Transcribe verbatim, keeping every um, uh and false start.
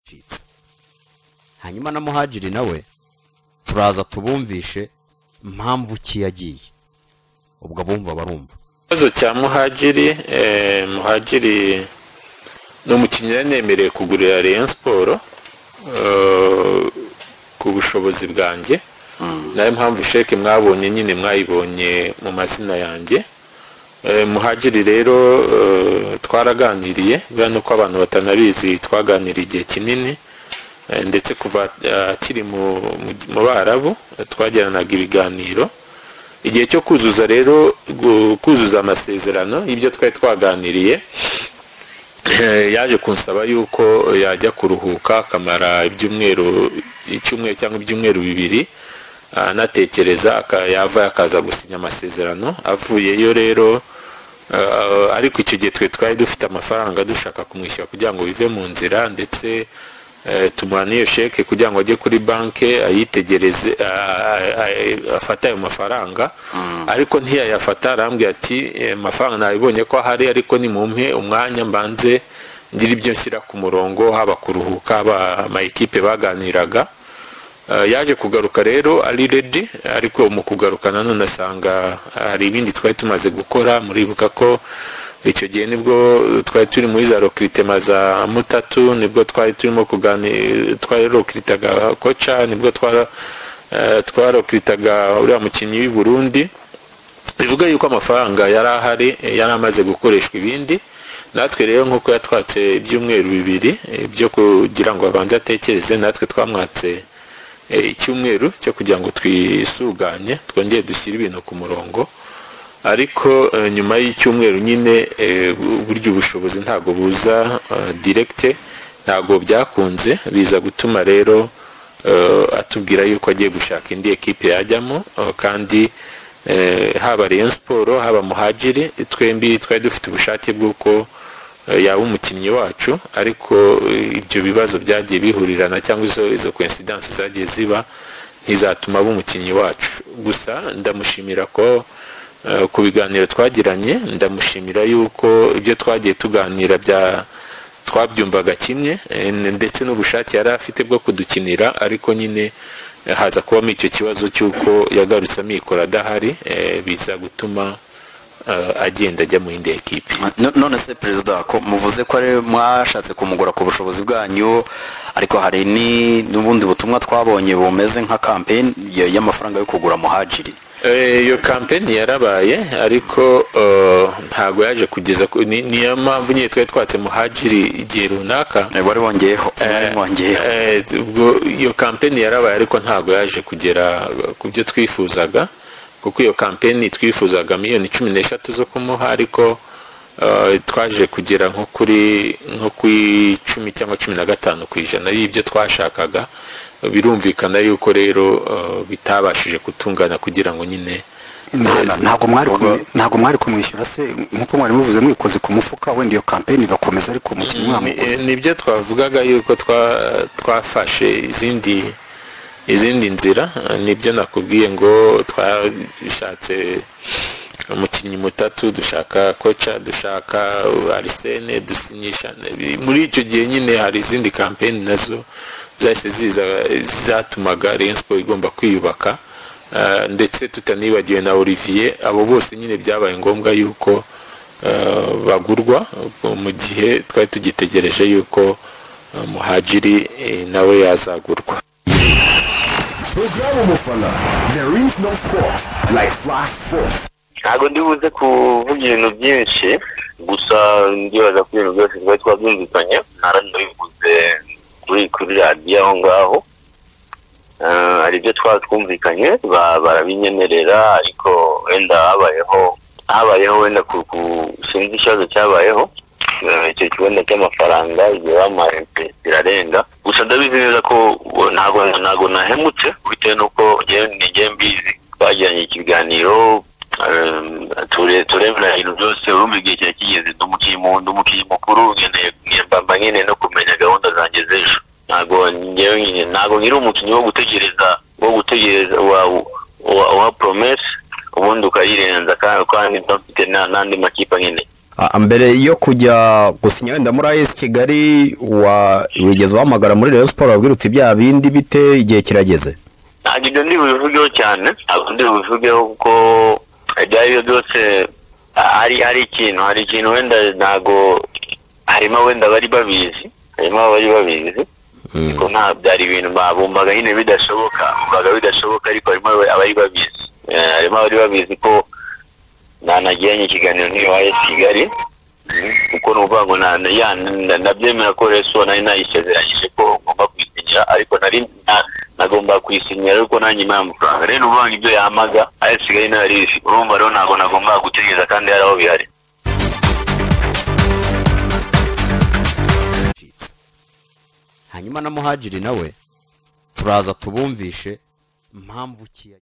byacitse. Hanyuma na Muhajiri nawe turaza tubumvishe impamvu ki yagiye, ubwo bumva barumva. Ikibazo cya Muhajiri, eh, Muhajiri ni umukinnyi yanemereye kugurira Rayon Sport uh, ku bushobozi bwanjye. Mm. Nayo mpamvu sheke mwabonye nyine mwayibonye mu mazina yanjye. Uh, Muhajiri rero uh, twaraganiriye bwa nuko abantu batanabizi, twaganiriye igihe kinini uh, ndetse kuva akiri uh, mu mu Barabu uh, twagiranaga ibiganiro. Igihe cyo kuzuza rero kuzuza amasezerano ibyo twari twaganiriye, yaje kunsaba yuko yajya kuruhuka akamara ibyumweru icyumweru cyangwa ibyumweru bibiri anatekereza yava akaza gusinya amasezerano. Avuyeyo rero ariko icyo gihe twe twari dufite amafaranga dushaka kumwishyura kugira ngo bive mu nzira, ndetse tumuha n'iyo sheke kugira ngo ajye kuri banke ayitegereze afata ayo mafaranga. Ariko ntiyayafata, arambwira ati amafaranga nabibonye ko ahari ariko ni mumpe umwanya mbanze ngira ibyo nshyira ku murongo, haba kuruhuka haba ama equipe baganiraga. Yaje kugaruka rero ari ready, ariko mu kugaruka nanone asanga hari ibindi twari tumaze gukora. Muribuka ko icyo gihe nibwo twari turi muri za recruitment za Mutatu, nibwo twari turimo kuganira, twari recruitaga kocha, nibwo twara twarokritaga uriya mukinnyi w'i Burundi. Bivuga yuko amafaranga yari ahari, yari amaze gukoreshwa ibindi. Natwe rero nkuko yatwatse ibyumweru bibiri byo kugira ngo abanze atekereze, natwe twamwatse icyumweru cyo kugira ngo twisuganye twongeye dushyire ibintu ku murongo. Ariko uh, nyuma y'icyumweru nyine uh, buryo ubushobozi ntago buza uh, direct, ntago byakunze, biza gutuma rero uh, atubwira yuko agiye gushaka indi equipe yajyamo. Uh, kandi uh, haba Rayon Sport haba Muhajiri twembi twari dufite ubushake bw'uko uh, yaba umukinnyi wacu, ariko uh, ibyo bibazo byagiye bihurirana cyangwa izo izo coincidence zagiye ziba ntizatuma aba umukinnyi wacu. Gusa ndamushimira ko Uh, ku biganiro twagiranye, ndamushimira yuko ibyo twagiye tuganira bya twabyumvaga kimwe, ndetse n'ubushake yari afite bwo kudukinira. Ariko nyine haza kubamo icyo kibazo cy'uko yagarutse amikora adahari, eh, biza gutuma uh, agenda ajya mu yindi equipe. None se perezida, ko muvuze ko ari mwashatse kumugura ku bushobozi bwanyu, ariko hari ni n'ubundi butumwa twabonye bumeze nka campaign y'amafaranga yo kugura Muhajiri. Iyo campaign yarabaye, ariko uh, ntago yaje kugeza niyo mpamvu nyine twari twatse Muhajiri igihe runaka bari bongeyeho bongeyeho ubwo iyo campaign yarabaye, ariko ntago yaje kugera ku byo twifuzaga, kuko iyo campaign twifuzaga miliyoni cumi n'eshatu zo kumuha, ariko uh, twaje kugera nko kuri nko ku icumi cyangwa cumi na gatanu ku ijana y'ibyo twashakaga. Birumvikana yuko rero uh, bitabashije kutungana kugira ngo nyine ntago mwari ntago mwari kumwishyura se, nkuko mwari muvuze mwikoze ku mufuka wenda iyo campaign igakomeza, ariko mukinnyi mwamuguze. Nibyo twavugaga yuko twafashe izindi izindi nzira, nibyo nakubwiye ngo twashatse umukinnyi Mutatu, dushaka kocha, dushaka Arsene, dusinyisha. Muri icyo gihe nyine hari izindi campaign nazo zahise ziza zatumaga Rayon Sport igomba kwiyubaka, uh, ndetse tutanibagiwe na Olivier. Abo bose nyine byabaye ngombwa yuko uh, bagurwa mu gihe twari tugitegereje yuko uh, Muhajiri eh, nawe yazagurwa. Programu mufana, there is no sport like flash sports. Ntago ndibuze kuvuga ibintu byinshi, gusa ndibaza ko ibintu byose twari twabyumvikanye. Naranabivuze kuri kuri radiyo aho ngaho, hari ibyo twatwumvikanye barabinyemerera, ariko wenda habayeho habayeho wenda ku sinzi ikibazo cyabayeho, icyo kibazo cy'amafaranga igihe bamaye birarenga. Gusa ndabizi neza ko ntago ntago nahemutse, bitewe n'uko njye mbizi twagiranye ikiganiro, turemera ibintu byose. Urumva igihe cyari kigeze, ndumukiye mukuru, nkeneye mbamba nyine no kumenya gahunda zanjye z'ejo. Ntago ngewe nyine ntago nkiri umukinnyi wo gutegereza wo gutegereza wa wa promesse ubundi ukayirenza, kandi mfite n'andi makipe nyine. Ah, mbere yo kujya gusinya wenda muri A S Kigali wa wigeze uhamagara muri Rayon Sport wabwira uti bya bindi bite igihe kirageze? ntabwo ibyo ndi bubivugeho cyane ntabwo ndi bubivugeho kuko ibyo ari byo byose hari hari ikintu hari ikintu wenda ntabwo harimo wenda bari babizi harimo abari babizi ariko nta byari ibintu babumvaga nyine bidashoboka bumvaga bidashoboka ariko harimo abari babizi harimo abari babizi ko nanagiranye ikiganiro n'iyo A S Kigali kuko nuvuga ngo nabyemera ko reso nari nayisezeranyije ko ngomba kwisinyira ariko nari nagomba kwisinyira ariko nanjye imana amafaranga rero nuvuga ngo ibyo yamaga A S Kigali narizi urumva rero ntabwo nagomba gutegereza kandi hari aho bihari. hanyuma na Muhadjili nawe turaza tubumvishe impamvu ki